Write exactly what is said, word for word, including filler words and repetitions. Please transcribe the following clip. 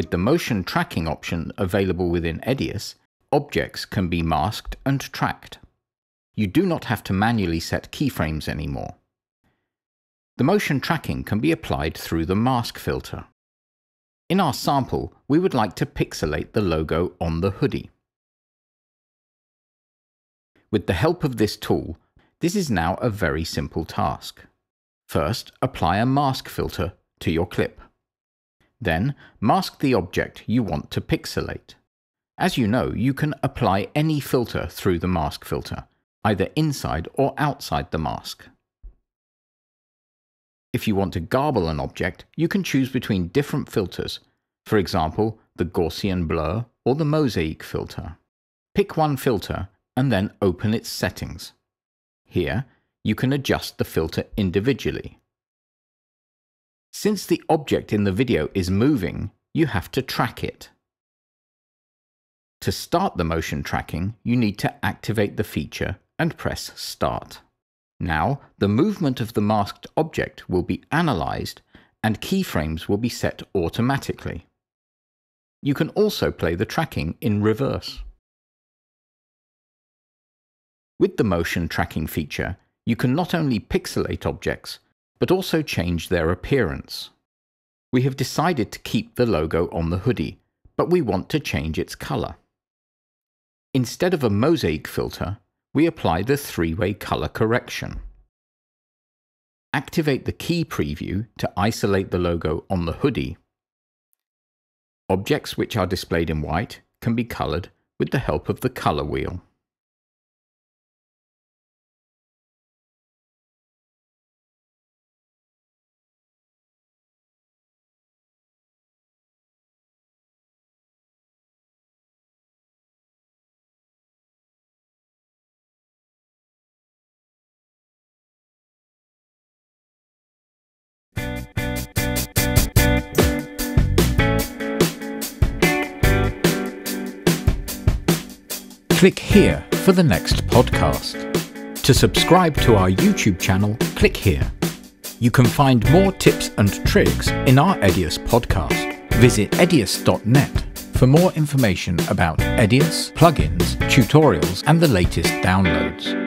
With the motion tracking option available within EDIUS, objects can be masked and tracked. You do not have to manually set keyframes anymore. The motion tracking can be applied through the mask filter. In our sample, we would like to pixelate the logo on the hoodie. With the help of this tool, this is now a very simple task. First, apply a mask filter to your clip. Then, mask the object you want to pixelate. As you know, you can apply any filter through the mask filter, either inside or outside the mask. If you want to garble an object, you can choose between different filters, for example, the Gaussian blur or the mosaic filter. Pick one filter and then open its settings. Here, you can adjust the filter individually. Since the object in the video is moving, you have to track it. To start the motion tracking, you need to activate the feature and press Start. Now, the movement of the masked object will be analyzed and keyframes will be set automatically. You can also play the tracking in reverse. With the motion tracking feature, you can not only pixelate objects, but also change their appearance. We have decided to keep the logo on the hoodie, but we want to change its color. Instead of a mosaic filter, we apply the three-way color correction. Activate the key preview to isolate the logo on the hoodie. Objects which are displayed in white can be colored with the help of the color wheel. Click here for the next podcast. To subscribe to our YouTube channel, click here. You can find more tips and tricks in our EDIUS podcast. Visit E D I U S dot net for more information about EDIUS, plugins, tutorials, and the latest downloads.